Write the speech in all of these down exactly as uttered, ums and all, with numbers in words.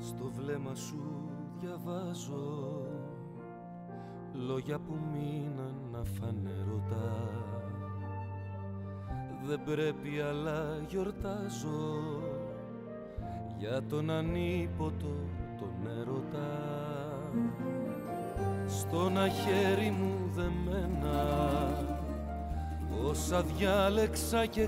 Στο βλέμμα σου διαβάζω λόγια που μείναν να φανερωτά. Δεν πρέπει αλλά γιορτάζω για τον ανίποτο τον έρωτα. Στον χέρι μου δεμένα όσα διάλεξα και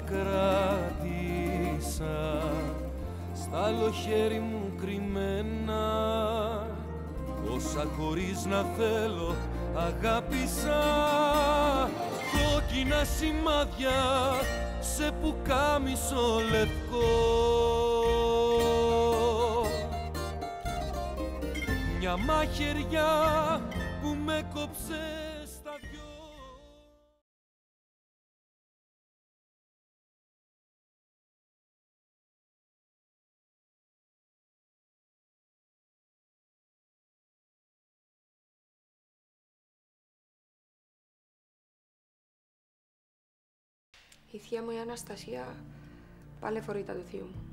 κράτησα, στ' άλλο χέρι μου κρυμμένα όσα χωρίς να θέλω αγάπησα. Κόκκινα σημάδια σε πουκάμισο λευκό, μια μαχαιριά που με κόψε στα δυο. Η θεία μου η Αναστασία πάλι φορείται του θείου μου.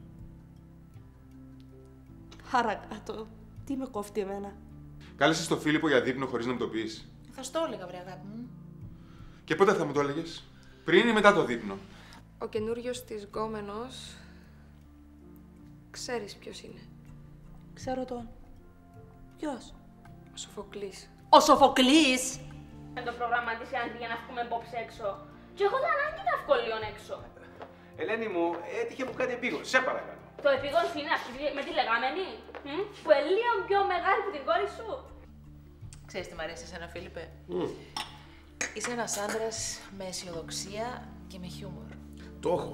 Άρα κάτω, τι με κόφτει εμένα. Κάλεσες τον Φίλιππο για δείπνο χωρίς να μου το πεις. Θα στο έλεγα, βρε αγάπη μου. Και πότε θα μου το έλεγες? Πριν ή μετά το δείπνο? Ο καινούριος της γκόμενος... Ξέρεις ποιος είναι? Ξέρω τον. Ποιος? Ο Σοφοκλής. Ο Σοφοκλής! Με το προγραμματίσει για να βγούμε απόψε έξω. Και έχω το ανάγκη να βγω λίγο έξω. Ελένη μου, έτυχε μου κάτι επίγον. Σε παρακαλώ. Το επίγον σου είναι αυτή με τη λεγάμενη, μ? Που είναι λίγο πιο μεγάλη που την κόρη σου. Ξέρεις τι μ' αρέσει εσένα, Φίλιππε? Mm. Είσαι ένας άντρας με αισιοδοξία και με χιούμορ. Το έχω.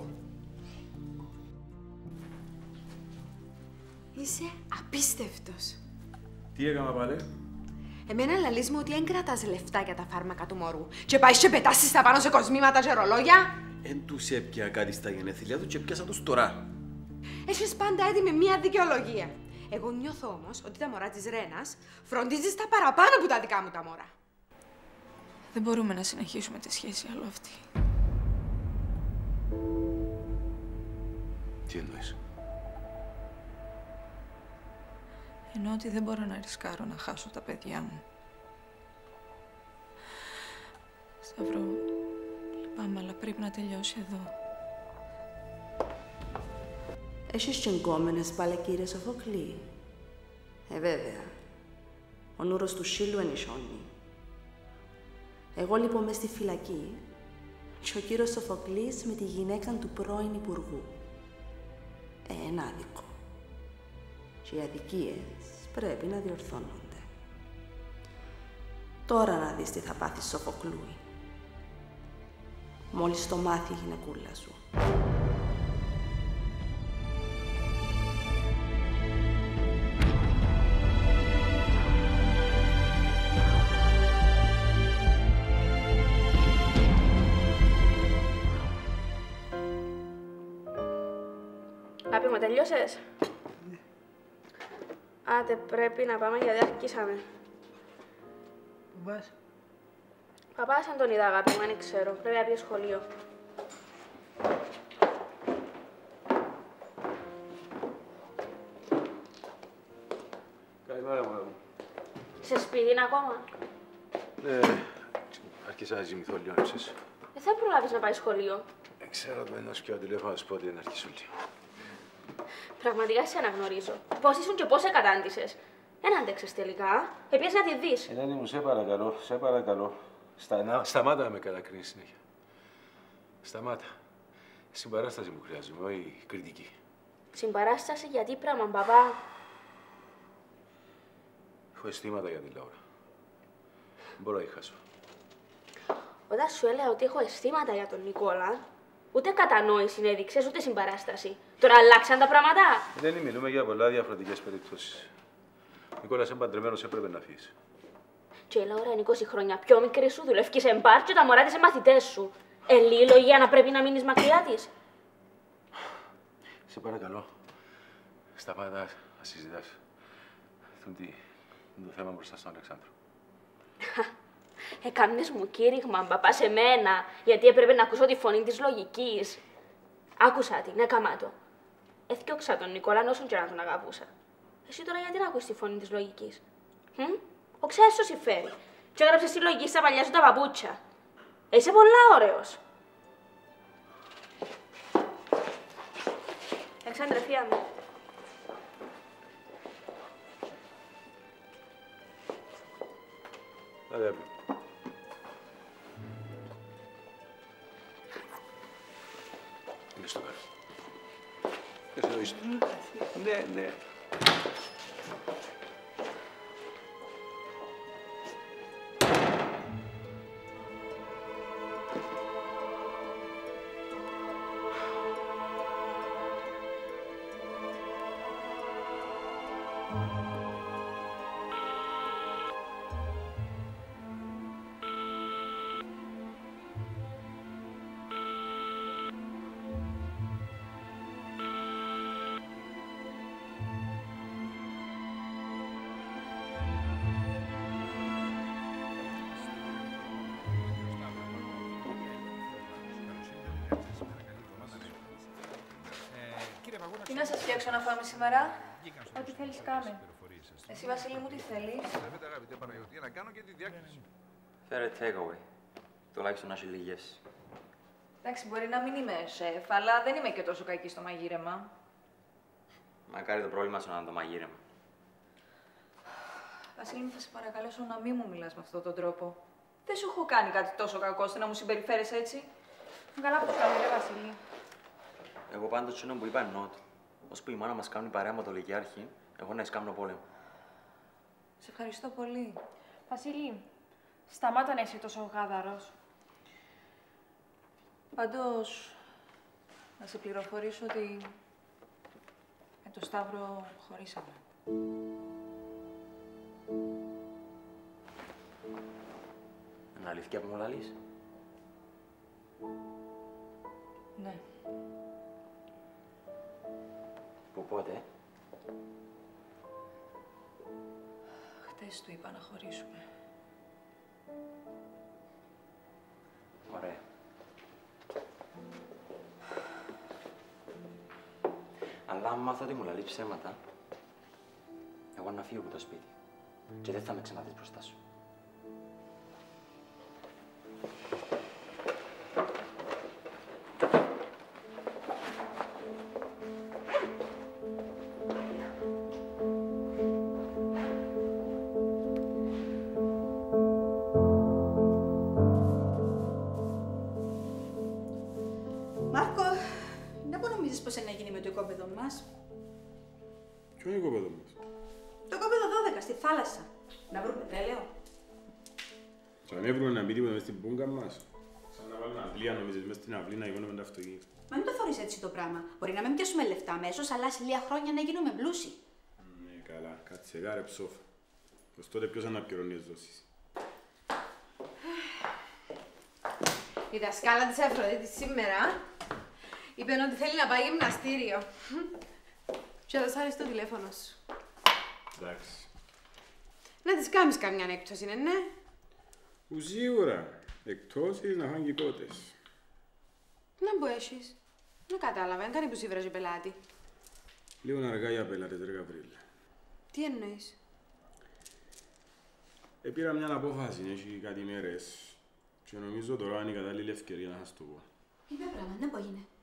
Είσαι απίστευτος. Τι έκανα πάλι? Εμένα λαλείς μου ότι δεν κρατάς λεφτά για τα φάρμακα του μωρού και πάει και πετάσεις τα πάνω σε κοσμήματα και ρολόγια. Εν τους έπια κάτι στα γενέθλιά του και πιάσα τους τώρα. Έχεις πάντα έτοιμη μία δικαιολογία. Εγώ νιώθω όμως ότι τα μωρά της Ρένας φροντίζεις τα παραπάνω από τα δικά μου τα μωρά. Δεν μπορούμε να συνεχίσουμε τη σχέση άλλο αυτή. Τι εννοείς? Εννοώ ότι δεν μπορώ να ρισκάρω να χάσω τα παιδιά μου. Σταύρο, λυπάμαι, αλλά πρέπει να τελειώσει εδώ. Έχεις και γκόμενες πάλι, κύριε Σοφοκλή. Ε, βέβαια. Ο νουρος του σύλλου ενισχώνει. Εγώ λοιπόν μες στη φυλακή και ο κύριος Σοφοκλής με τη γυναίκα του πρώην υπουργού. Ε, ένα άδικο. Και οι αδικίες πρέπει να διορθώνονται. Τώρα να δεις τι θα πάθεις, Σοφοκλούι. Μόλις το μάθει η γυναικούλα σου. Αγάπη μου, τελειώσες? Ναι. Άντε, πρέπει να πάμε γιατί αρχίσαμε. Πού πας? Παπάς δεν τον είδα, αγάπη μου, δεν ξέρω. Πρέπει να πει σχολείο. Καλημέρα, μωρά μου. Σε σπίτι είναι ακόμα? Ναι, άρχισα να ζημηθώ λίγο, ξέρεις. Δεν θα προλάβεις να πάει σχολείο. Δεν ξέρω το ένας και ο τηλέφωνο να σου πω ότι είναι αρχισούλη. Πραγματικά σε αναγνωρίζω. Πώς ήσουν και πώς εκατάντησες. Δεν άντεξες τελικά. Επίσης να τη δεις. Ελένη μου, σε παρακαλώ, σε παρακαλώ. Στα, σταμάτα να με κατακρίνεις συνέχεια. Σταμάτα. Συμπαράσταση μου χρειάζομαι, όχι κριτική. Συμπαράσταση γιατί πράγμα, μπαμπά? Έχω αισθήματα για την Λάουρα. Δεν μπορώ να τη χάσω. Όταν σου έλεγα ότι έχω αισθήματα για τον Νικόλα, ούτε κατανόηση έδειξες, ούτε συμπαράσταση. Τώρα αλλάξαν τα πράγματα. Δεν μιλούμε για πολλά διαφορετικές περιπτώσεις. Ο Νικόλας είναι παντρεμένος, έπρεπε να φύγεις. Και η Λάουρα είναι είκοσι χρόνια πιο μικρή σου, δουλεύει σε μπαρ και τα μωρά της είναι μαθητές σου. Ελή λογία να πρέπει να μείνεις μακριά της. Σε παρακαλώ. Σταμάτα να συζητάς. Τι είναι το θέμα μπροστά στον Αλεξάνδρο. Έκανες μου κήρυγμα, μπαπά, σε μένα, γιατί έπρεπε να ακούσω τη φωνή της λογικής. Άκουσα την, έκαμα το. Έθιωξα τον Νικόλα όσον και να τον αγαπούσα. Εσύ τώρα γιατί να ακούσεις τη φωνή της λογικής. Hm? Ο ξέρεις το συμφέρει. Και έγραψες τη λογική στα παλιά σου τα παπούτσια. Είσαι πολλά ωραίος. Αλεξάνδρε, φύγα μου. Άντε. Είναι στο κάρι. Εδώ είστε. Ναι, ναι. Τι να σας φτιάξω να φάμε σήμερα? Ό,τι θέλεις κάνε. Εσύ, Βασίλη μου, τι θέλεις? Αγαπητέ, αγαπητέ Παναγιώτη, να κάνω και τη διάκριση. Φέρε takeaway. Τουλάχιστον να έχει λυγές. Εντάξει, μπορεί να μην είμαι σεφ, αλλά δεν είμαι και τόσο κακή στο μαγείρεμα. Μακάρι το πρόβλημα σου να είναι το μαγείρεμα. Βασίλη μου, θα σε παρακαλέσω να μην μου μιλάς με αυτόν τον τρόπο. Δεν σου έχω κάνει κάτι τόσο κακό ώστε να μου συμπεριφέρεσαι έτσι. Καλά που το κάνω, ρε Βασίλη. Εγώ πάντως τσίνο που είπα εννοώ του. Ώσπου η μάνα μας κάνει παρέα με το λυκιάρχη, εγώ να εσκάμνω πόλεμο. Σε ευχαριστώ πολύ. Βασίλη, σταμάτα να είσαι τόσο γάδαρος. Πάντως, να σε πληροφορήσω ότι με το Σταύρο χωρίσαμε. Είναι αλήθεια που μου λαλείς? Ναι. Που πότε? Χτες του είπα να χωρίσουμε. Ωραία. Αλλά αν μάθω ότι μου λαλεί ψέματα, εγώ να φύγω από το σπίτι και δεν θα με ξαναδείς μπροστά σου. Πώς είναι να γίνει με το οικόπεδο μας? Ποιο είναι το οικόπεδο μας? Το οικόπεδο δώδεκα, στη θάλασσα. Να βρούμε πετρέλαιο. Σαν έβρουμε να μπει τίποτα μες στην πούγκα μας. Σαν να βάλουμε αυλία νομίζεις μες στην αυλή να γίνουμε τα αυτοκίνητα. Μα μην το θεωρείς έτσι το πράγμα. Μπορεί να μην πιάσουμε λεφτά αμέσως, αλλά σε λίγα χρόνια να γίνουμε πλούσιοι. Ναι, καλά. Κάτσε γάρε ψόφα. Ως τότε ποιος αναπληρώνει τις δόσεις. Η δασκάλα της Αφροδίτης σήμερα είπε ότι θέλει να πάει γυμναστήριο. Και θα σ' άρεσε το τηλέφωνο σου. Εντάξει. Να της κάνεις καμιά έκπτωση, ναι, ναι. Που σίγουρα. Εκτός είναι να φάνε και κότες. Να μπω έχεις. Δεν κατάλαβα, δεν κάνει που σύβραζε πελάτη. Λίγο αργά για πελάτες, ρε Γαβρίλα. Τι εννοείς? Επήρα μια απόφαση, έχει κάτι μέρες. Και νομίζω τώρα είναι η κατάλληλη ευκαιρία να σας το πω. Είπε πράγμα, δεν μπορεί είναι.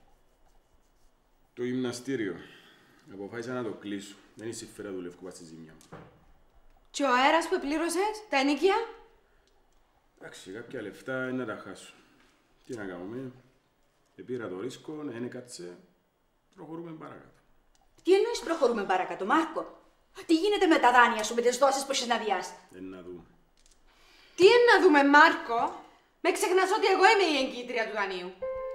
Το γυμναστήριο. Αποφάσισα να το κλείσω. Δεν είναι συμφέρα του Λευκού στη ζημιά μου. Και ο αέρας που πλήρωσες, τα ενοίκια? Εντάξει, κάποια λεφτά είναι να τα χάσω. Τι να κάνουμε. Επήρα το ρίσκο, να είναι κάτσε. Προχωρούμε παρακάτω. Τι εννοείς προχωρούμε παρακάτω, Μάρκο? Τι γίνεται με τα δάνεια σου, με τις δόσεις που έχεις να διάσει? Δεν να δούμε. Τι είναι να δούμε, Μάρκο? Με ξεχνάς ότι εγώ είμαι η εγκύτρια του δανείου.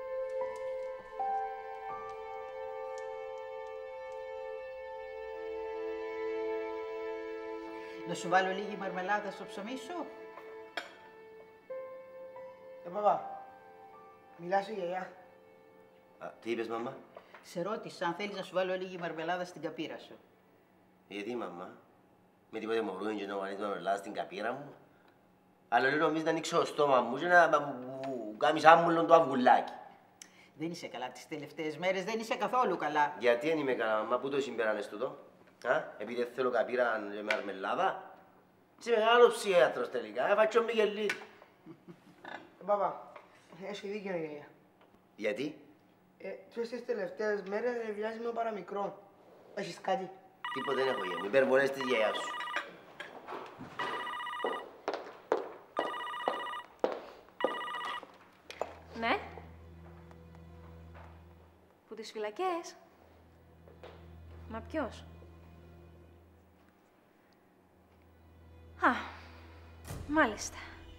Να σου βάλω λίγη μαρμελάδα στο ψωμί σου. Ε, παπά, μιλάς η γιαγιά. Α, τι είπες, μαμά? Σε ρώτησα αν θέλεις να σου βάλω λίγη μαρμελάδα στην καπίρα σου. Γιατί, μαμά? Με τίποτε μωρούιν και να βάλεις μαρμελάδα στην καπίρα μου. Αλλά λέω νομίζεις να ανοίξω το στόμα μου και να μου κάνεις άμμουλον το αυγουλάκι. Δεν είσαι καλά τις τελευταίες μέρες, δεν είσαι καθόλου καλά. Γιατί δεν είμαι καλά, μαμά, πού το συμπέρανες τούτο? Α, επειδή θέλω καπίρα με μαρμελάδα. Είσαι μεγάλος ψυχίατρος τελικά, έφαξε ο Μιγελής. Παπά, έχει δίκιο η γιαγιά. Γιατί? Ε, και στις τελευταίες μέρες βιάζει με παραμικρό. Έχεις κάτι? Τίποτε δεν έχω γίνει. Υπερβολές της γιαγιάς σου. Ναι. Που τις φυλακές. Μα ποιος? Α, μάλιστα.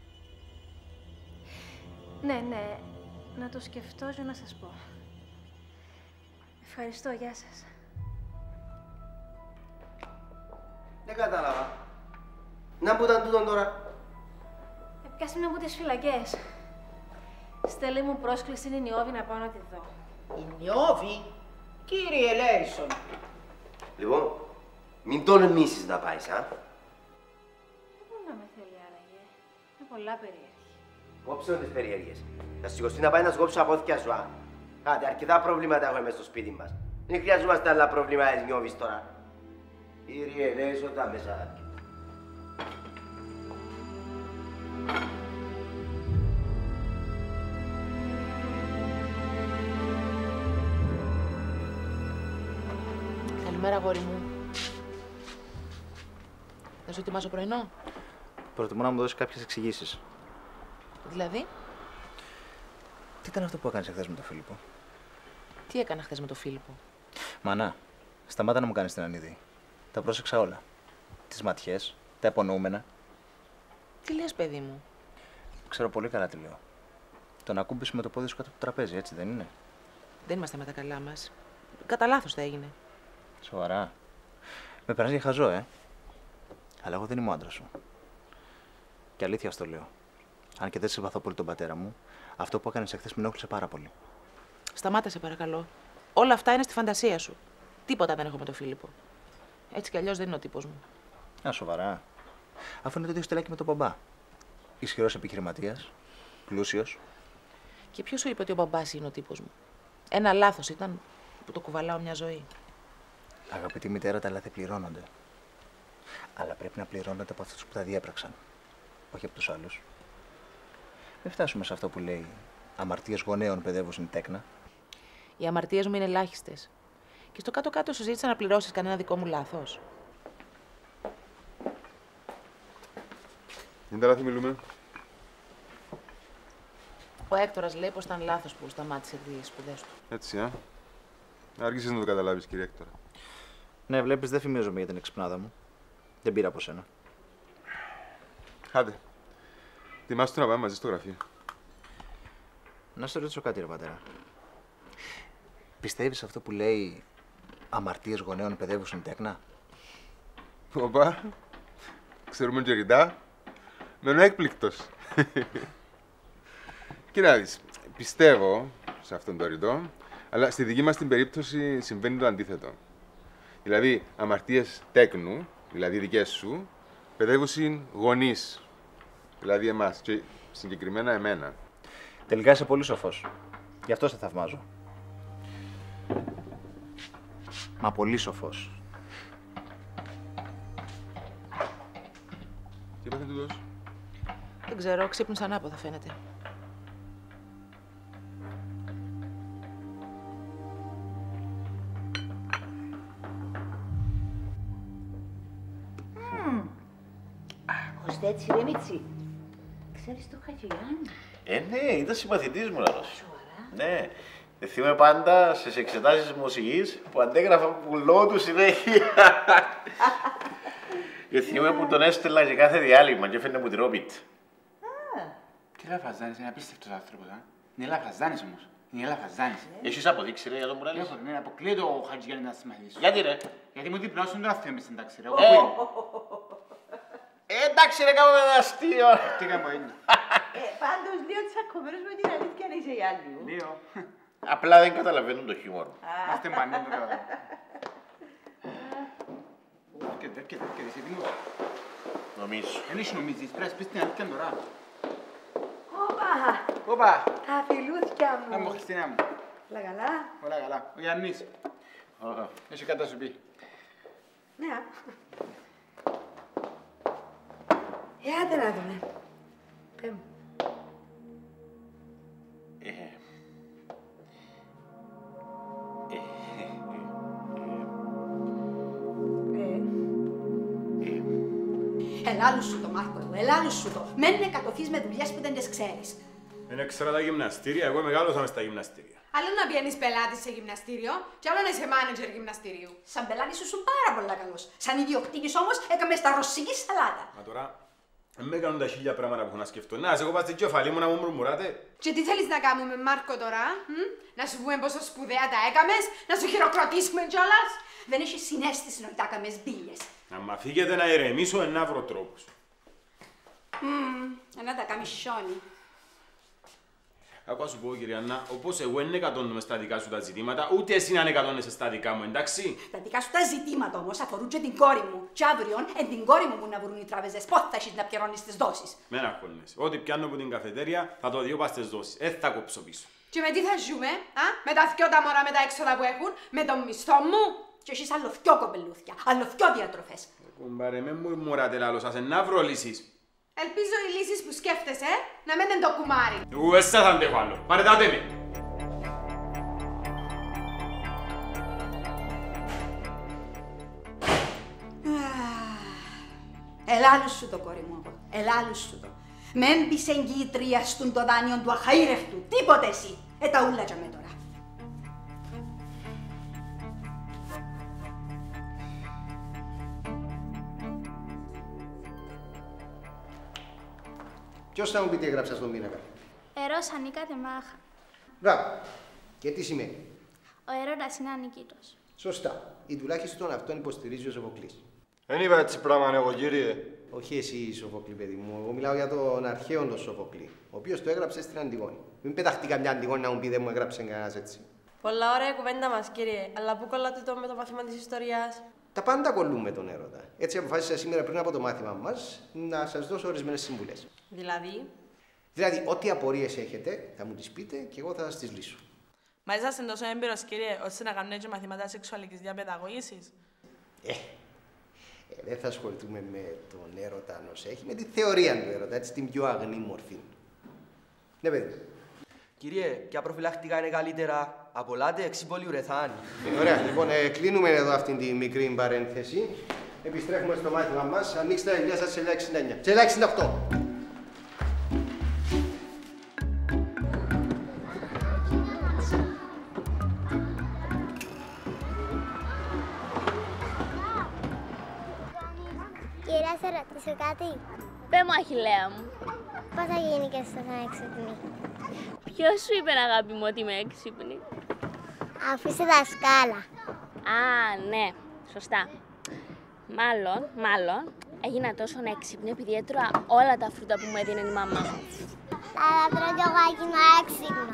Ναι, ναι. Να το σκεφτώ και να σας πω. Ευχαριστώ, γεια σας. Δεν κατάλαβα. Να που ήταν τούτον τώρα. Έπιασε με από τις φυλακές. Στέλνει μου πρόσκληση η Νιώβη να πάω να τη δω. Η Νιώβη, κύριε Λέισον. Λοιπόν, μην τολμήσεις να πάεις, α. Δεν μπορεί να με θέλει άραγε. Είναι πολλά περίεργη. Κόψε τις περίεργες. Θα σηκωστεί να πάει να σκόψω απόθηκια σου, α. Άντε, αρκετά προβλήματα έχουμε μέσα στο σπίτι μας. Δεν χρειαζόμαστε άλλα προβλήματα της Νιώβης τώρα. Κύριε Λέισον, τα μέσα. Καλημέρα, αγόρι μου. Θα σου ετοιμάσω πρωινό. Προτιμώ να μου δώσει κάποιες εξηγήσεις. Δηλαδή, Τι ήταν αυτό που έκανες εχθές με τον Φίλιππο? τι έκανα χθες με τον Φίλιππο? Μανά, σταμάτα να μου κάνεις την ανίδη. Τα πρόσεξα όλα. Τις ματιές, τα υπονοούμενα. Τι λες, παιδί μου? Ξέρω πολύ καλά τι λέω. Το να ακούμπησε με το πόδι σου κάτω από το τραπέζι, έτσι δεν είναι? Δεν είμαστε με τα καλά μας. Κατά λάθος θα έγινε. Σοβαρά. Με περνάς για χαζό, ε. Αλλά εγώ δεν είμαι ο άντρας σου. Και αλήθεια στο λέω. Αν και δεν συμπαθώ πολύ τον πατέρα μου, αυτό που έκανες εχθές με ενόχλησε πάρα πολύ. Σταμάτα, σε παρακαλώ. Όλα αυτά είναι στη φαντασία σου. Τίποτα δεν έχω με τον Φίλιππο. Έτσι κι αλλιώς δεν είναι ο τύπος μου. Α, σοβαρά. Αφού είναι το ίδιο στελάκι με τον μπαμπά. Ισχυρός επιχειρηματίας, πλούσιος. Και ποιος σου είπε ότι ο μπαμπάς είναι ο τύπος μου? Ένα λάθος ήταν που το κουβαλάω μια ζωή. Αγαπητή μητέρα, τα λάθη πληρώνονται. Αλλά πρέπει να πληρώνονται από αυτούς που τα διέπραξαν. Όχι από τους άλλους. Μην φτάσουμε σε αυτό που λέει αμαρτίες γονέων παιδεύουν τέκνα. Οι αμαρτίες μου είναι ελάχιστες. Και στο κάτω-κάτω σου ζήτησα να πληρώσεις κανένα δικό μου λάθος. Για τα λάθη μιλούμε. Ο Έκτορας λέει πως ήταν λάθος που σταμάτησε τις σπουδές του. Έτσι, α. Άργησες να το καταλάβεις, κύριε Έκτορα. Ναι, βλέπεις, δεν φημίζομαι για την εξυπνάδα μου. Δεν πήρα από σένα. Άντε. Ετοιμάσου να πάμε μαζί στο γραφείο. Να σε ρωτήσω κάτι, ρε πατέρα. Πιστεύεις αυτό που λέει αμαρτίες γονέων παιδεύουν τέκνα? Οπα. Ξέρουμε και ρητά. Μένω έκπληκτος. Κοιτάξτε, πιστεύω σε αυτόν τον ρητό, αλλά στη δική μας την περίπτωση συμβαίνει το αντίθετο. Δηλαδή, αμαρτίες τέκνου, δηλαδή δικές σου, παιδεύουν γονείς, δηλαδή εμάς, και συγκεκριμένα εμένα. Τελικά είσαι πολύ σοφός. Γι' αυτό σε θαυμάζω. Μα πολύ σοφός. Τι έπαθε τούτος? Δεν ξέρω, ξύπνησε ανάποδα φαίνεται. Ώστε έτσι ρε Μίτσι. Ξέρεις το Χατζηγιάννη? Ε, ναι, ήταν συμπαθητής μου λαρός. Σοβαρά? Ναι. Δεν θυμάμαι πάντα στις εξετάσεις μουσικής που αντέγραφα πουλό του συνέχεια. Και θυμάμαι που τον έστελα και κάθε διάλειμμα και έφερνε μου τη ρόπιτ. Τι λαφαζάνης, είναι απίστευτος άνθρωπος, α. Είναι λαφαζάνης όμως. Είναι λαφαζάνης. Έχεις αποδείξει ρε για τον Μουράλης? Έχω, ναι, αποκλείεται ο Χατζηγιάννης να συμμαθήσει. Γιατί ρε? Γιατί μου διπλάσουν τον αθέο μες στην τάξη ρε. Εγώ Ε, πού είμαι? εντάξει ρε, κάνουμε ένα αστείο. Τι κάνω είναι. Ε, πάντως λίγο τσακωμένος με την αλήθεια να είσαι η άλλη μου. Λίγο. Απλά δεν καταλαβαίνουν το χιούμορ. Είμαστε μπανί, το καταλαβαίνω. Έρχεται, έρχεται, έρχεται, είσαι έτοιμος? Νομίζω. Εν είσαι νομίζεις, πρέπει να σπίσεις την αλήθεια τώρα. Όπα! Όπα! Τα φιλούθια μου. Να μου, Χριστίνα μου. Όλα καλά. Όλα καλά. Ο Γιάννης. Έχει κάτι να σου πει. νέα. Ε, άντε να δούμε. Πέ μου. Ελάλου σου το, Μάρκο, εγώ, ελάλου σου το. Μένουν εκατοθείς με δουλειές που δεν τις ξέρεις. Δεν έξερα τα γυμναστήρια, εγώ μεγάλωσα μες στα γυμναστήρια. Άλλο να πιένεις πελάτη σε γυμναστήριο, και άλλο να είσαι μάνετζερ γυμναστηρίου. Σαν πελάτη σου ήσουν πάρα πολλά καλός. Σαν ιδιοκτήτης όμως έκαμε στα ρωσική σαλάτα. Μα τώρα, δεν με κάνουν τα χίλια πράγματα που έχω να σκεφτώ. Να, σε έχω πάει στην κεφαλή μου να μου μουρμουράτε. Και τι θέλεις να κάνουμε, Μάρκο, τώρα, μ? Να σου πούμε πόσο σπουδαία τα έκαμες, να σου χειροκροτήσουμε κιόλας. Δεν έχει συνέστηση να τα έκαμες μπίλιες. Να μ' αφήγετε να ηρεμήσω, να βρω τρόπους. Μμμ, να τα κάνεις σιόνι. Άκου να σου πω, κυρία Άννα, όπως εγώ δεν εκατώνομαι στα δικά σου τα ζητήματα, ούτε εσύ να εκατώνεσαι στα δικά μου, εντάξει. Τα δικά σου τα ζητήματα όμως αφορούν και την κόρη μου. Και αύριο, εν την κόρη μου που να βρουν οι τράπεζες, πότε θα έχεις να πληρώνεις τις δόσεις. Με αγχώνεσαι. Ό,τι πιάνω από την καφετέρια θα το δω πας στις δόσεις. Ε, θα κόψω πίσω. Και με τι θα ζούμε, α? Με τα θκιό τα μωρά με τα έξοδα που έχουν, με τον μισθό μου. Και έχεις άλλο θκιό κοπελούθια, άλλο θκιό διατροφές. Κουμπάρε, με μουρμουράτε λάλο σας, να βρω λύσεις. Ελπίζω οι λύσεις που σκέφτεσαι να μένουν το κουμάρι. Εγώ εσάς θα αντέχω άλλο. Παρετάτε με. Ελάλου σου το, κόρη μου, εγώ. Ελάλου σου το. Μεν μπεις εγκύτρια στον το δάνειο του αχαήρευτου. Τίποτε εσύ. Ε, τα ούλα για με τώρα. Ποιος θα μου πει τι έγραψα στον πίνακα? Ερώς ανήκα τεμάχα. Μπράβο. Και τι σημαίνει? Ο έρωτας είναι ανικήτος. Σωστά. Ή τουλάχιστον αυτόν υποστηρίζει ο Σοφοκλής. Δεν είπα έτσι πράγμα, εγώ κύριε. Όχι εσύ, Σοφοκλή, παιδί μου. Εγώ μιλάω για τον αρχαίο τον Σοφοκλή, ο οποίος το έγραψε στην Αντιγόνη. Μην πεταχτεί καμιά Αντιγόνη να μου πει δεν μου έγραψε κανένας έτσι. Πολλά ωραία κουβέντα μας, κύριε. Αλλά πού κολλάτε το με το μάθημα της ιστορίας? Τα πάντα κολλούν με τον έρωτα. Έτσι αποφάσισα σήμερα πριν από το μάθημα μας να σας δώσω ορισμένες συμβουλές. Δηλαδή? Δηλαδή, ό,τι απορίες έχετε, θα μου τις πείτε και εγώ θα σας τις λύσω. Μα είσαστε τόσο έμπειρος, κύριε, ώστε να κάνετε και μαθήματα σεξουαλικής διαπαιδαγωγήσης? Ε, ε, δεν θα ασχοληθούμε με τον έρωτα ως έχει, με τη θεωρία του έρωτα, έτσι την πιο αγνή μορφή. Ναι, παιδί. Κύριε, ποια προφυλακτικά είναι καλύτερα από λάτεξ ή πολυουρεθάνη? Ωραία, λοιπόν, ε, κλείνουμε εδώ αυτήν τη μικρή παρένθεση. Επιστρέφουμε στο μάθημα μας. Ανοίξτε τα βιβλία σας σε σελίδα εξήντα εννιά. Σελίδα εξήντα οκτώ. Κυρία, σε ρωτήσω κάτι. Πε μου, Αχιλλέα μου. Πώς θα γίνει και στο θα έξυπνη? Ποιος σου είπε, αγάπη μου, ότι είμαι έξυπνη? Αφού είσαι δασκάλα. Α, ναι, σωστά. Μάλλον, μάλλον, έγινα τόσο έξυπνη επειδή έτρωα όλα τα φρούτα που μου έδινε η μαμά μου. Αλλά τρώω κι εγώ έγινα έξυπνο.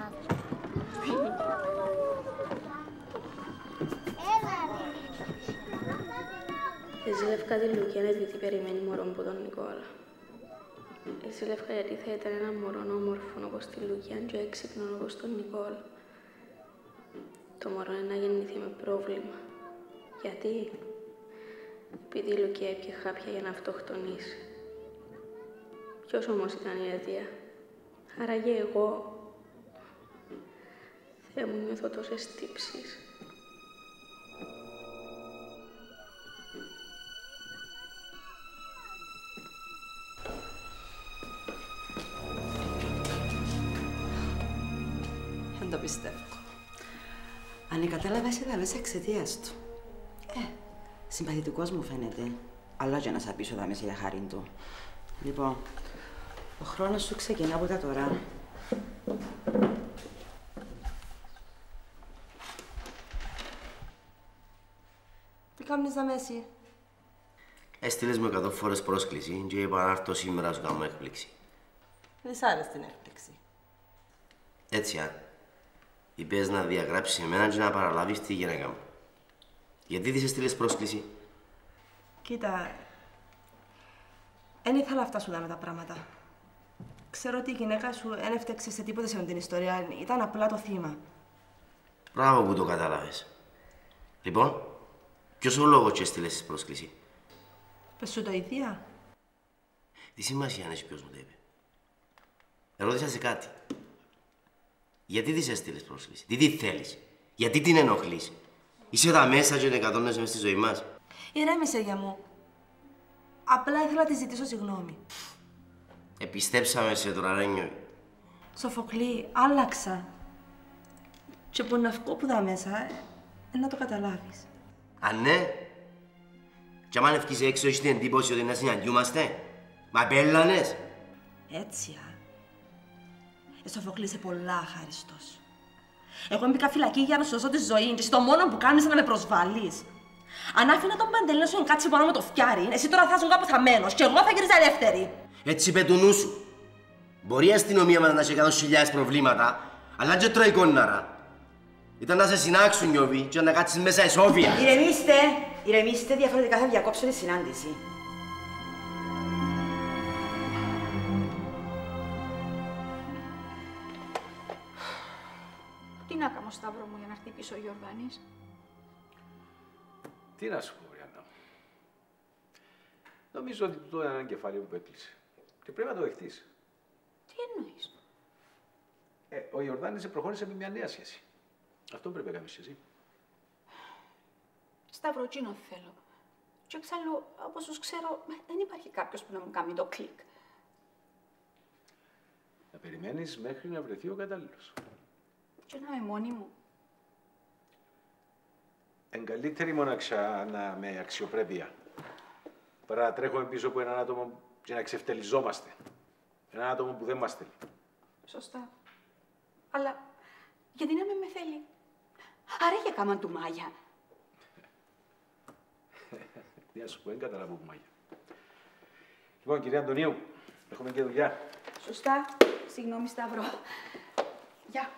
Εζηλεύκα τη Λουκιάννα γιατί περιμένει μωρό από τον Νικόλα. Εζηλεύκα γιατί θα ήταν ένα μωρό όμορφο όπως τη Λουκιάν και έξυπνο όπως τον Νικόλα. Το μωρό είναι να γεννηθεί με πρόβλημα. Γιατί? Επειδή η Λουκιά έπιε χάπια για να αυτοκτονήσει. Ποιος όμως ήταν η αιτία? Άραγε εγώ. Θεέ μου, νιώθω τόσες τύψεις. Δεν το πιστεύω. Αν κατάλαβες, ήταν μέσα εξαιτίας του. Ε, συμπαθητικός μου φαίνεται. Αλλά και να σ' απίσω τα μέσα για χάρη του. Λοιπόν, ο χρόνος σου ξεκινά από τα τώρα. Τι κάνεις να μέση? Έστειλες με εκατό φορές πρόσκληση και είπα να έρθω σήμερα να σου κάνω έκπληξη. Δυσάρεστη την έκπληξη. Έτσι, α. Είπες να διαγράψεις εμένα και να παραλάβεις τη γυναίκα μου. Γιατί της έστειλες πρόσκληση? Κοίτα, δεν ήθελα αυτά σου με τα πράγματα. Ξέρω ότι η γυναίκα σου δεν έφταξε σε τίποτα σε την ιστορία, ήταν απλά το θύμα. Μπράβο που το κατάλαβες. Λοιπόν, Ποιος ο λόγος και έστειλες της πρόσκληση? Πες σου το ίδια. Τι σημασία αν έχει ποιος μου το είπε? Ρώτησα σε κάτι. Γιατί της έστειλες πρόσκληση, τι τη θέλεις, γιατί την ενοχλείς? Είσαι εδώ μέσα και την εκατόνεσαι μες στη ζωή μας. Ηρέμησε, για μου. Απλά ήθελα να τη ζητήσω συγγνώμη. Επιστέψαμε σε τώρα, ρε νιώη. Σοφοκλή, άλλαξα. Και που να βγω που δα μέσα, ε, να το καταλάβεις. Α, ναι. Κι άμα ευκείς έξω, έχεις την εντύπωση ότι να συναντιούμαστε. Μα πέλανες. Έτσι, α. Ε, Σοφοκλή, είσαι πολλά αχάριστος. Εγώ μπήκα φυλακή για να σου σώσω τη ζωή και το μόνο που κάνεις είναι να με προσβάλλεις. Αν άφηνα τον Παντελή να σου εγκάτσει πάνω με το φτιάρι, εσύ τώρα θα ήσουν κάπου θαμμένος και εγώ θα γύριζα ελεύθερη. Έτσι είπε του νου σου. Μπορεί η αστυνομία μας να έχει εκατό χιλιάδες προβλήματα, αλλά και τρώει κόναρα. Ήταν να σε συνάξουν, Νιώβη, και να κάτσεις μέσα εσόφια. Ηρεμήστε, ηρεμήστε, διαφορετικά θα διακόψω τη συνάντηση. Τι να κάνω, Σταύρο μου, για να έρθει πίσω ο Γιορδάνης? Τι να σου πω, Ριάννα. Νομίζω ότι το είναι ένα κεφάλαιο που έκλεισε. Και πρέπει να το δεχτείς. Τι εννοείς? Ε, ο Ιορδάνης προχώρησε με μια νέα σχέση. Αυτό πρέπει να κάνεις εσύ. Σταύρο, εκείνο θέλω. Και εξάλλου, όπως τους ξέρω, δεν υπάρχει κάποιος που να μου κάνει το κλικ. Να περιμένεις μέχρι να βρεθεί ο κατάλληλος. Και να είμαι μόνη μου. Εν καλύτερη μοναξιά να με αξιοπρέπεια. Παρά να τρέχουμε πίσω από έναν άτομο και να ξεφτελιζόμαστε. Έναν άτομο που δεν μας θέλει. Σωστά. Αλλά γιατί να με με θέλει? Άρα για κάμαν του Μάγια. Τι να σου πω, δεν καταλάβω που Μάγια. Λοιπόν, κυρία Αντωνίου, έχουμε και δουλειά. Σωστά. Συγγνώμη, Σταύρο. Γεια.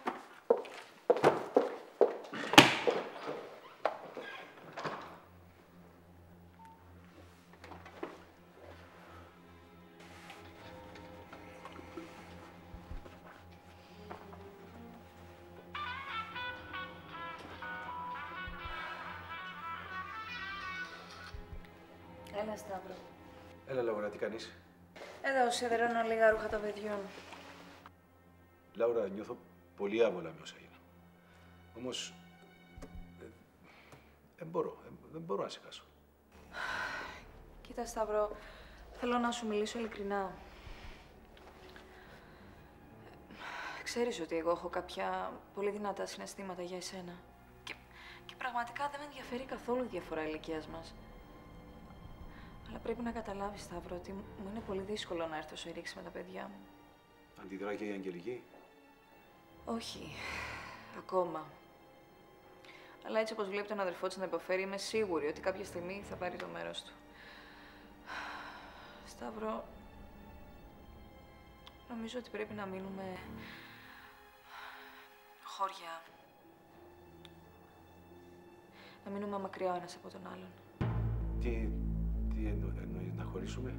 Έλα, Σταύρο. Έλα, Λαούρα, τι κάνεις? Εδώ, σιδερώνω λίγα ρούχα των παιδιών. Λάουρα, νιώθω πολύ άβολα με όσα έγιναν. Όμως, δεν μπορώ, δεν μπορώ να σε χάσω. Κοίτα, Σταύρο, θέλω να σου μιλήσω ειλικρινά. Ξέρεις ότι εγώ έχω κάποια πολύ δυνατά συναισθήματα για εσένα. Και, και πραγματικά δεν με ενδιαφέρει καθόλου η διαφορά ηλικίας μας. Αλλά πρέπει να καταλάβεις, Σταύρο, ότι μου είναι πολύ δύσκολο να έρθω σε ρήξη με τα παιδιά μου. Αντιδρά και η Αγγελική? Όχι. Ακόμα. Αλλά έτσι όπως βλέπει τον αδερφό της να υποφέρει, είμαι σίγουρη ότι κάποια στιγμή θα πάρει το μέρος του. Σταύρο, νομίζω ότι πρέπει να μείνουμε χώρια. Να μείνουμε μακριά ο ένας από τον άλλον. Τι, τι εννο, εννοείς, να χωρίσουμε?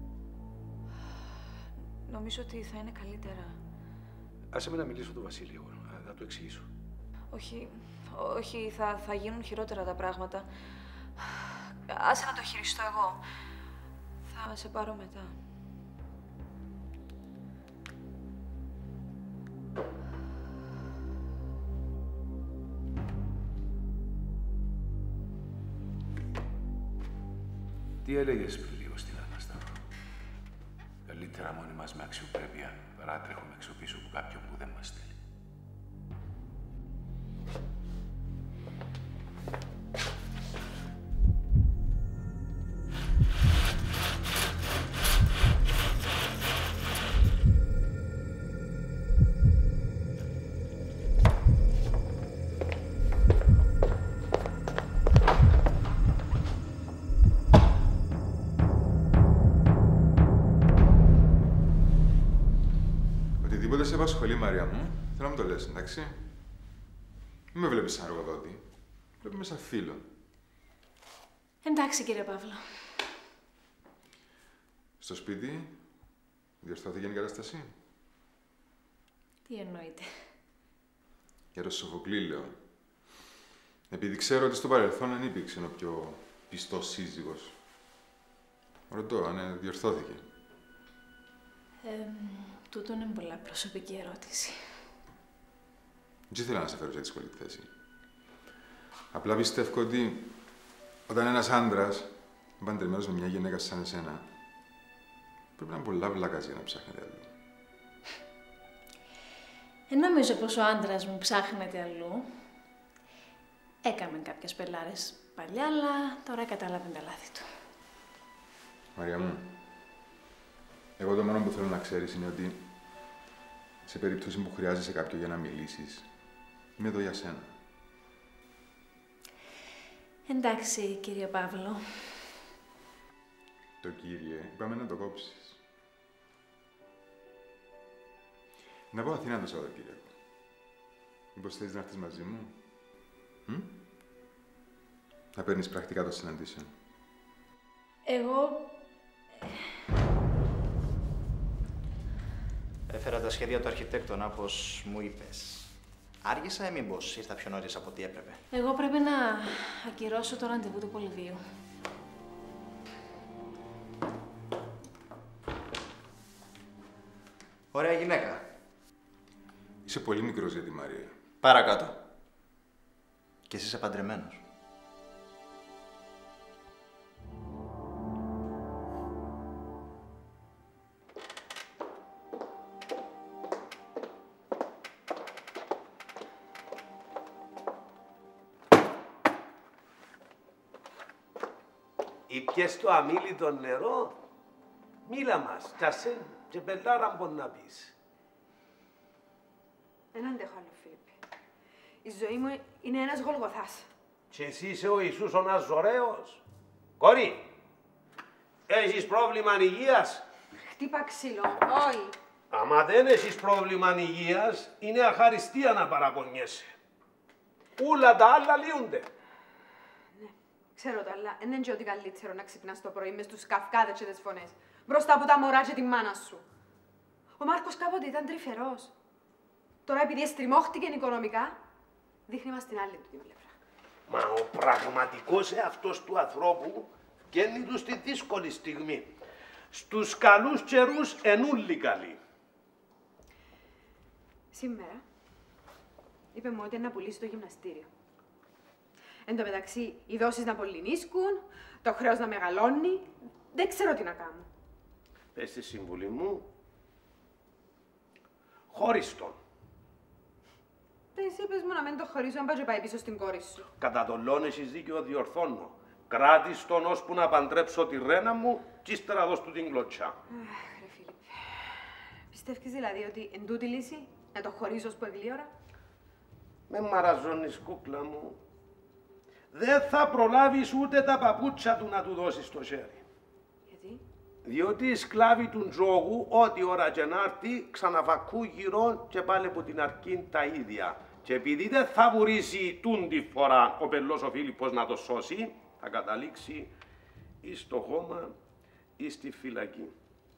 Νομίζω ότι θα είναι καλύτερα. Άσε με να μιλήσω του Βασίλη, εγώ, να, να του εξηγήσω. Όχι, όχι, θα, θα γίνουν χειρότερα τα πράγματα. Άσε να το χειριστώ εγώ. Θα σε πάρω μετά. Τι έλεγες πριν λίγο στην Ανασταύρο? Καλύτερα μόνοι μας με αξιοπρέπεια παρά τρέχουμε έξω πίσω από κάποιον που δεν μας θέλει. Οτιδήποτε σε απασχολεί, Μαρία μου, θέλω να μου το λες, εντάξει. Μην με βλέπεις σαν εργοδότη. Βλέπουμε σαν φίλο. Εντάξει, κύριε Παύλο. Στο σπίτι, διορθώθηκε η κατάσταση. Τι εννοείτε? Για το Σοφοκλή, λέω. Επειδή ξέρω ότι στο παρελθόν δεν υπήρξε ο πιο πιστός σύζυγος. Ρωτώ, αν διορθώθηκε. Ε, τούτο είναι πολλά προσωπική ερώτηση. Δεν ήθελα να σε φέρω σε δύσκολη θέση. Απλά πιστεύω ότι όταν ένας άντρας είναι παντρεμένος με μια γυναίκα σαν εσένα, πρέπει να είναι πολλά βλάκας για να ψάχνετε αλλού. Δεν νομίζω πως ο άντρας μου ψάχνεται αλλού. Έκαμε κάποιες πελάρες παλιά, αλλά τώρα κατάλαβε τα λάθη του. Μαρία μου, εγώ το μόνο που θέλω να ξέρεις είναι ότι σε περίπτωση που χρειάζεσαι κάποιον για να μιλήσεις, είμαι εδώ για σένα. Εντάξει, κύριε Παύλο. Το κύριε, είπαμε να το κόψεις. Να πάω Αθήνα το Σαββατοκύριακο. Μήπως θέλεις να έρθεις μαζί μου? Μ? Να παίρνεις πρακτικά των συναντήσεων. Εγώ... Έφερα τα σχέδια του αρχιτέκτονα, όπως μου είπες. Άργησα ή μήπως ήρθα πιο νωρίς από ό,τι έπρεπε? Εγώ πρέπει να ακυρώσω το ραντεβού του Πολυβίου. Ωραία γυναίκα. Είσαι πολύ μικρός για τη Μαρία. Παρακάτω. Και εσύ είσαι παντρεμένος. Ήπιες το αμίλητο νερό, μίλα μας, κι ασέ, και πελάρα μπορεί να πεις. Δεν αντέχω άλλο, Φίλιππε. Η ζωή μου είναι ένας Γολγοθάς. Και εσύ είσαι ο Ιησούς ο Ναζωραίος. Κόρη, έχεις πρόβλημα υγείας? Χτύπα ξύλο, όχι. Άμα δεν έχεις πρόβλημα υγείας, είναι αχαριστία να παραπονιέσαι. Ούλα τα άλλα λύονται. Ξέρω το, αλλά δεν είναι ότι καλύτερο να ξυπνάς το πρωί μες στους καυκάδες και τις φωνές, μπροστά από τα μωρά και τη μάνα σου. Ο Μάρκος κάποτε ήταν τρυφερός. Τώρα, επειδή εστριμώχτηκε οικονομικά, δείχνει μας την άλλη του την πλευρά. Μα ο πραγματικός εαυτός του ανθρώπου βγαίνει του στη δύσκολη στιγμή. Στους καλούς καιρούς ενούλοι καλοί. Σήμερα είπε μου ότι είναι να πουλήσει το γυμναστήριο. Εν τω μεταξύ, οι δόσεις να πολυνίσκουν, το χρέος να μεγαλώνει. Δεν ξέρω τι να κάνω. Πες στη συμβουλή μου, χωρίς τον. Εσύ είπες μου να μην το χωρίσω, αν πάω και πάει πίσω στην κόρη σου. Κατά τον λόγο έχεις δίκιο, διορθώνω. Κράτης τον ώσπου να παντρέψω τη ρένα μου κι ύστερα δώσ' του την κλωτσιά. Αχ, ρε Φίλιππ. Πιστεύεις δηλαδή ότι εν τούτη λύση να το χωρίσω ως που εγλίωρα? Με μαραζώνεις, κούκλα μου. Δεν θα προλάβεις ούτε τα παπούτσια του να του δώσεις το χέρι. Γιατί? Διότι οι σκλάβοι του τζόγου, ό,τι ώρα και να έρθει, ξαναβακού γύρω και πάλι από την αρκή τα ίδια. Και επειδή δεν θα βουρήσει τούντι φορά ο πελός ο Φίλιππος να το σώσει, θα καταλήξει ή στο χώμα ή στη φυλακή.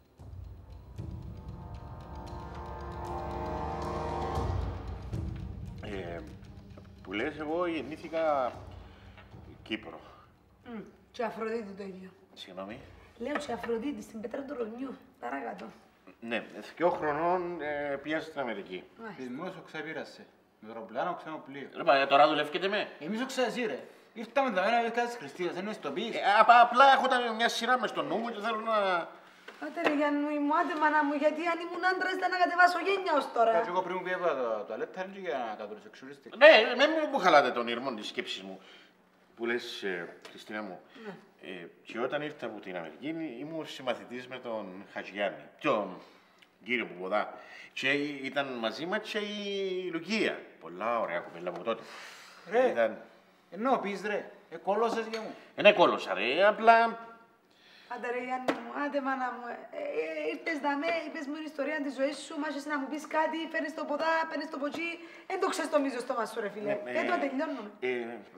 Ε, που λες, εγώ γεννήθηκα Κύπρο. Mm. Και Αφροδίτη το ίδιο. Συγγνώμη. Λέω και Αφροδίτη στην πέτρα του Ρονιού. Παρακάτω. Ναι, δυο χρονών ε, πήγα στην Αμερική. Δημόσιο ξεπήρασε. Με αεροπλάνο ξένο πλοίο. Ρε μα, τώρα δουλεύκετε με. Εμείς το ξέρεις ρε. Ήρθαμε τα μέρα της Χριστίας, δεν είναι στο πεις. Ε, απλά έχω τα, μια σειρά μες στο νου μου και θέλω να... Άτε ρε Γιάννου μου, άντε μάνα μου, γιατί αν ήμουν άντρας ήταν να κατεβάσω γένια ως τώρα. Κάτσε εγώ πριν μου πήγα το τουαλέτα είναι για να κατροσεξουριστεί. Ναι, με μου χαλάτε τον ήρμο της σκέψης μου. Που λες, ε, Χριστίνα μου, Ναι. ε, και όταν ήρθα από την Αμερική ήμουν συμμαθητής με τον Χατζιάννη, τον κύριο Πουποδά. Και ήταν μαζί μας και η Λουκία. Πολλά ωραία κοπέλα από τότε. Ρε, ήταν... ενώ πεις ρε, εκόλωσες για μου. Δεν εκόλωσα ρε, απλά... Άντε ρε Γιάννη μου, άντε μάνα μου, ε, ε, ήρθες να με, είπες μου την ιστορία της ζωής σου, μάχες να μου πεις κάτι, φέρνεις το ποδά, παίρνεις το ποτσί, δεν το ξεστομίζω στο μας σου ρε φίλε. Ναι, Δεν ναι. το τελειώνουμε. Ε,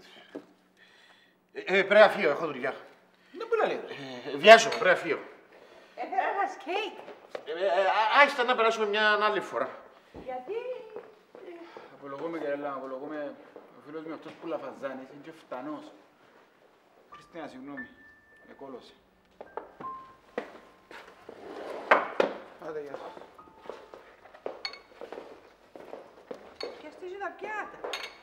ε, πρέπει να φύγω, έχω δουλειά. Δεν μπορεί να λέει ρε. Ε, βιάζομαι, πρέπει να φύγω. Έφερα ένα σκέιτ. Ε, ε, άστα να περάσουμε μια άλλη φορά. Γιατί... Απολογούμε Κερέλα, απολογούμε, Ο φίλος μου αυτός που λαφαζάνεις είναι και φτανός. Χριστίνα, συγγνώμη. Εκόλωσε. Άντε, γεια σας. Πιαστείς τα πιάτα.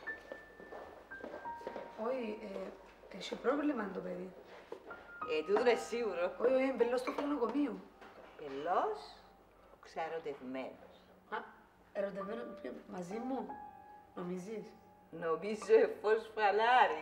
Όχι, ε, έχει πρόβλημα το παιδί. Ε, τούτο είναι σίγουρο. Όχι, όχι, είναι μπελός του νοσοκομείου. Πελός, ο ξαρωτευμένος. Α, ερωτευμένο μαζί μου, νομίζεις. Νομίζω εφώς φαλάρι.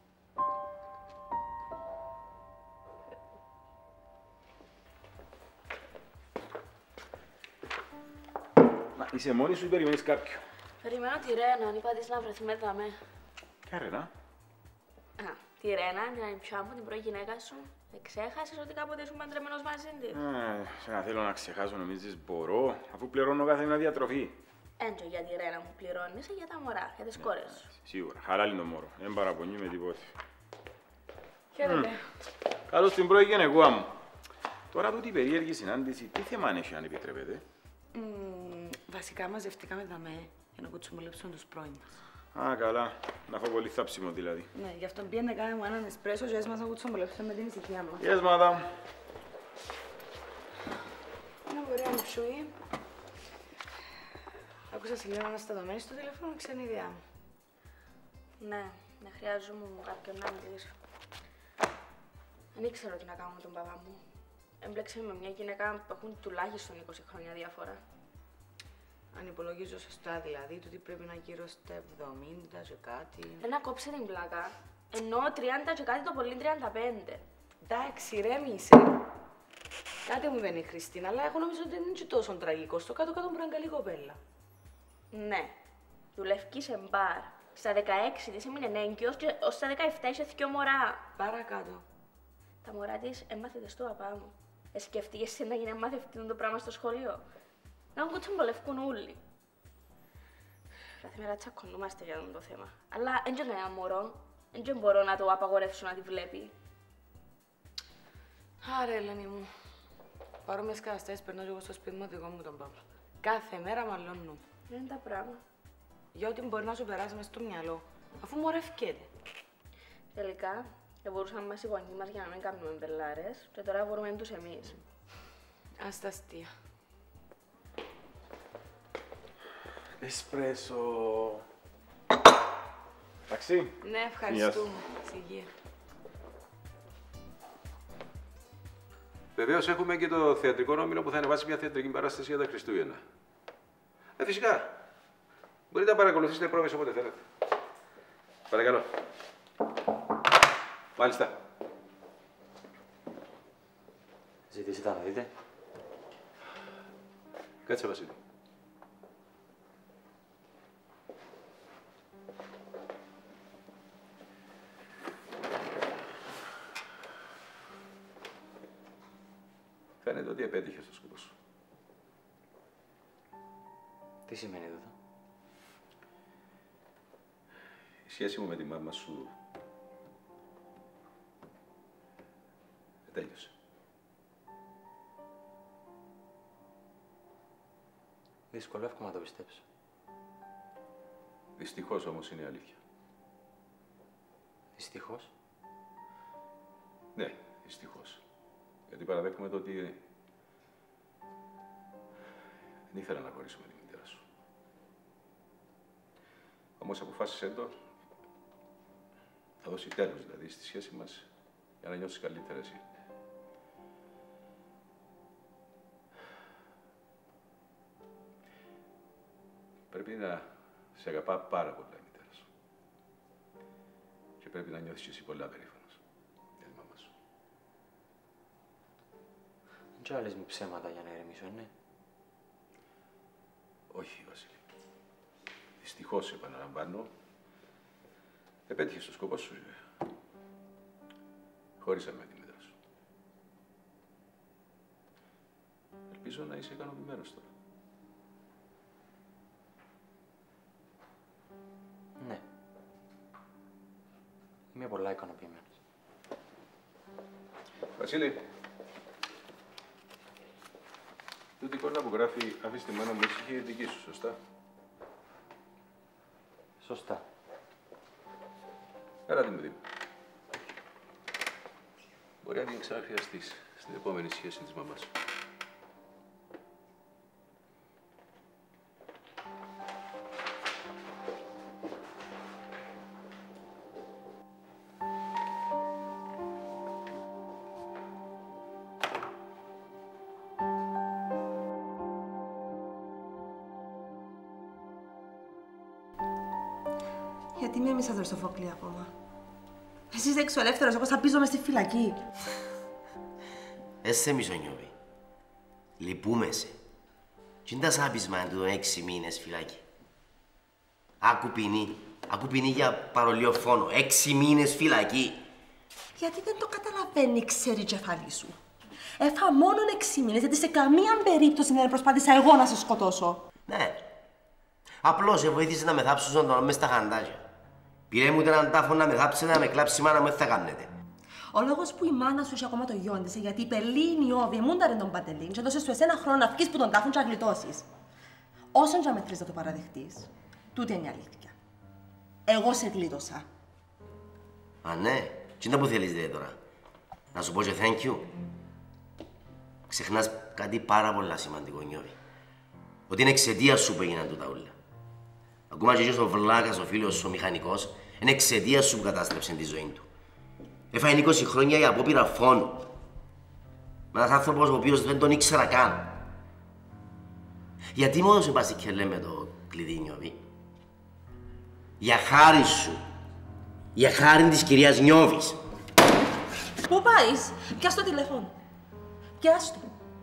Μα είσαι μόνη σου ή περιμένεις κάποιον? Περιμένω τη Ρένα, αν είπα της να βρεθεί με δαμέ. Ποια Ρένα? Α, τη Ρένα, την ανιψιά μου, την πρώτη γυναίκα σου. Εξέχασες ότι κάποτε ήσουν παντρεμένος μαζί της. Ε, σε να θέλω να ξεχάσω, νομίζεις μπορώ, αφού πληρώνω κάθε μια διατροφή. Έντζο για τη Ρένα μου πληρώνεις, για τα μωρά, για τις κόρες σου. Σίγουρα, χαλάλι το μωρό, δεν παραπονιεί με τίποτε. Χαίρετε. Καλώς την πρώτη γενεκούα μου. Τώρα τούτη η περίεργη συνάντηση, τι θέμα αν έχει, αν επιτρέπετε? Mm, βασικά μαζευτήκαμε δαμέ για να κουτσομπολέψουμε τους πρώην μας. Α, καλά. Να έχω πολύ θάψιμο δηλαδή. Ναι, γι' αυτό πήγαινε κάνε μου έναν εσπρέσο και έσμας να κουτσομπολέψουμε με την ησυχία μας. Yes, madam. Ένα μπορεί να ψούει. Άκουσα σε λίγο αναστατωμένη στο τηλέφωνο, ξένη ιδέα μου. Ναι, ναι, χρειάζομαι κάποιον να μιλήσω. Δεν ήξερα τι να κάνω με τον παπά μου. Έμπλεξε με μια γυναίκα που έχουν τουλάχιστον είκοσι χρόνια διαφορά. Αν υπολογίζω σωστά δηλαδή, το τι πρέπει να γύρω στα εβδομήντα και κάτι. Δεν να κόψε την πλάκα. Ενώ τριάντα και κάτι το πολύ τριάντα πέντε. Εντάξει, ρέμισε. Κάτι μου είπε η Χριστίνα, αλλά εγώ νομίζω ότι δεν είναι και τόσο τραγικό. Στο κάτω-κάτω μπορεί να είναι καλή κοπέλα. Ναι, δουλεύει σε μπαρ. Στα δεκαέξι της έμεινε έγκυος και ως τα δεκαεπτά είχε δυο μωρά. Παρακάτω. Τα μωρά της έμαθετε στο παπά μου. Εσκεφτείγες να γίνει μαθευτή το πράγμα στο σχολείο. Να μου κουτσομπολεύκουν όλοι. Κάθε μέρα τσακωνούμαστε για το θέμα. Αλλά δεν είναι ένα μωρό. Δεν μπορώ να το απαγορεύσω να τη βλέπει. Άρα, Ελένη μου. Παρόμοιες καταστάσεις περνώ και εγώ στο σπίτι μου δικό μου τον Παύλο. Κάθε μέρα μαλώνω. Είναι τα πράγματα. Για ό,τι μπορεί να σου περάσει μες στο μυαλό, αφού μωρευκέται. Τελικά, δεν μπορούσαμε μας οι γονείς μας για να μην κάνουμε μπελάρες και τώρα μπορούμε να τους εμείς. Ας τα αστεία. Εσπρέσο. Εντάξει. Ναι, ευχαριστούμε. Υγεία. Βεβαίως έχουμε και το θεατρικό νόμιλο που θα ανεβάσει μια θεατρική παράσταση για τα Χριστούγεννα. Ε, φυσικά. Μπορείτε να παρακολουθήσετε πρόβες όποτε θέλετε. Παρακαλώ. Μάλιστα. Ζητήσετε να δείτε. Κάτσε, Βασίλη. Φαίνεται ότι επέτυχε στο σκοπό σου. Τι σημαίνει εδώ? Η σχέση μου με τη μάμα σου τέλειωσε. Δυσκολεύομαι να το πιστέψω. Δυστυχώς όμως είναι αλήθεια. Δυστυχώς? Ναι, δυστυχώς. Γιατί παραδέχομαι το ότι δεν ήθελα να χωρίσω με τη μητέρα σου. Όμως αποφάσισε το να δώσει τέλος δηλαδή στη σχέση μας για να νιώσεις καλύτερα εσύ. Πρέπει να σε αγαπά πάρα πολλά η μητέρα σου. Και πρέπει να νιώθεις εσύ πολλά περήφανος για τη μαμά σου. Δεν θα λες μου ψέματα για να ηρεμήσω, ναι. Όχι, Βασίλη. Δυστυχώς, επαναλαμβάνω, επέτυχες το σκοπό σου. Χώρισα με τη μητέρα σου. Ελπίζω να είσαι ικανοποιημένος τώρα. Ναι. Είμαι πολλά ικανοποιημένος. Βασίλη, τούτη εικόνα που γράφει άφησε τη μάνα μου ήσυχη δική σου, σωστά? Σωστά. Έλα την παιδί μου. Μπορεί να την ξαναχρειαστείς στην επόμενη σχέση της μαμάς. Γιατί με έμεισα το Σοφόκλη ακόμα. Εσύ είσαι εξωελεύθερος, εγώ θα πίζομαι στη φυλακή. Έσαι μισονιώβη. Λυπούμε σε. Τι είναι τα σάπισμα του έξι μήνες φυλάκη. Άκου ποινή. Άκου ποινή για παρολίο φόνο. Έξι μήνες φυλακή. Γιατί δεν το καταλαβαίνει, ξέρει η κεφαλή σου. Έφα μόνο έξι μήνες, γιατί σε καμία περίπτωση δεν προσπάθησα εγώ να σε σκοτώσω. Ναι. Απλώς σε βοήθησε να με θάψω στον τον μες στα χαντάκια. Πήρε μου έναν τάφο να με θάψετε, να με κλάψει η μάνα μου, δεν θα κάνετε. Ο λόγος που η μάνα σου είχε ακόμα το γιον της, γιατί η Πελίνη Όβη μούνταρε τον Παντελήν και έδωσε σου εσένα χρόνο να βγεις που τον τάφον και να γλιτώσεις. Όσον και αν με θέλεις να το παραδεχτείς, τούτη είναι η αλήθεια. Εγώ σε γλίτωσα. Α, ναι. Τι είναι που θέλεις δε τώρα. Να σου πω και thank you. Ξεχνάς κάτι πάρα πολύ σημαντικό, Νιώβη. Ότι είναι εξαιτίας σου που έγιναν τούτα όλα. Ακόμα και ο Βλάκας, ο φίλος σου, ο μηχανικός, είναι εξαιτίας σου που κατάστρεψε τη ζωή του. Έφαγε είκοσι χρόνια η απόπειρα φόνου. Με ένας άνθρωπος ο οποίος δεν τον ήξερα καν. Γιατί μόνο σε πας και λέμε το κλειδί, Νιώβη. Για χάρη σου. Για χάρη της κυρίας Νιώβης. Πού πάεις? Πιάσ' το τηλέφωνο. Πιάσ' το.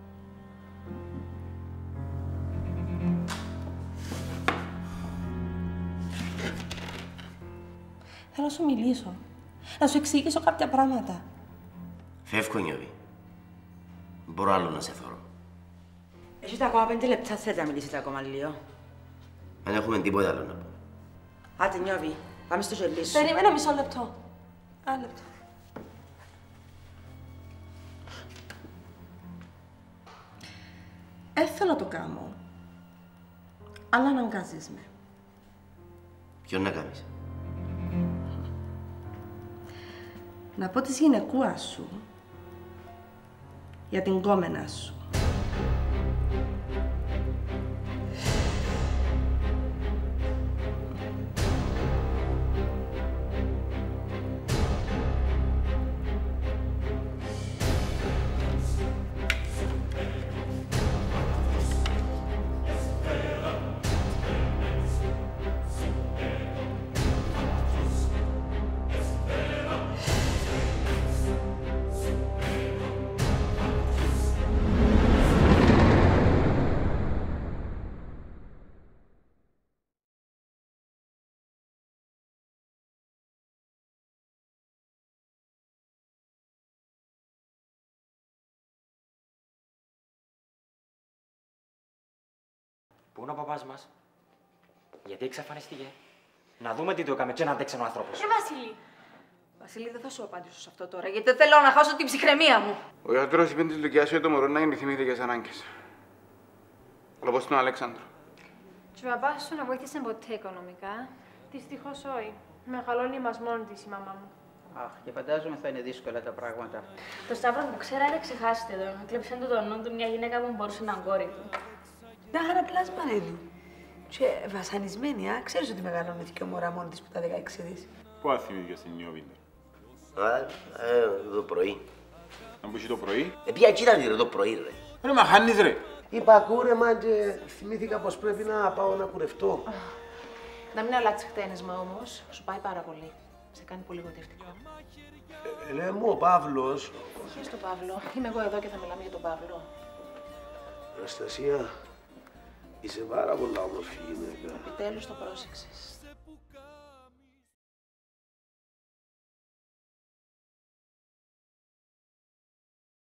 Θέλω να σου μιλήσω. Να σου εξηγήσω κάποια πράγματα. Φεύγω, Νιώβη. Μπορώ άλλο να σε θωρώ. Έχετε ακόμα πέντε λεπτά, θέλετε να μιλήσετε ακόμα λίγο. Δεν έχουμε τίποτα άλλο να πούμε. Άντε, Νιώβη, πάμε στο γελί σου. Περίμενε μισό λεπτό. Ένα λεπτό. Δεν θέλω να το κάνω. Αλλά αναγκάζεις με. Ποιον να κάνεις? Να πω της γυναικούας σου για την κόμενα σου. Πού είναι ο παπάς μας? Γιατί εξαφανίστηκε? Να δούμε τι του έκαμε και να αντέξει ο άνθρωπος. Ε, Βασίλη. Βασίλη, δεν θα σου απαντήσω σε αυτό τώρα, γιατί δεν θέλω να χάσω την ψυχραιμία μου. Ο γιατρός είπε της Λουκιάς ότι το μωρό να γεννηθεί με ειδικές ανάγκες. Όπως τον Αλέξανδρο. Και ο παπάς σου να βοήθησε ποτέ οικονομικά. Δυστυχώς όχι. Μεγαλώνει μας μόνη της η μαμά μου. Αχ, και φαντάζομαι θα είναι δύσκολα τα πράγματα. Το Σταύρο που ξέρα είναι ξεχάσετε το. Κλέψε του τον νου του μια γυναίκα που μπορούσε να κόρη του. Μια χαρά πλάσμα είναι. Και βασανισμένη, α. Ξέρεις ότι μεγαλώνει και ο μωρά μόνη της που τα δεκαέξι της. Πού αθυμήθηκε στην Νιώβη? Α, ε, το πρωί. Να μπούσει το πρωί? Ε, ποια κοίτα ρε το πρωί, ρε. Ρε, μα χάνεις, ρε. Είπα κούρεμα και θυμήθηκα πως πρέπει να πάω να κουρευτώ. Να μην αλλάξει χτένισμα όμως. Σου πάει πάρα πολύ. Σε κάνει πολύ γοητευτικό. Ε, λέει μου ο Παύλος. Όχι στον Παύλο. Είμαι εγώ εδώ και θα μιλάμε για τον Παύλο. Αναστασία, είσαι πάρα πολλά όμορφη γυναίκα. Επιτέλους το πρόσεξες.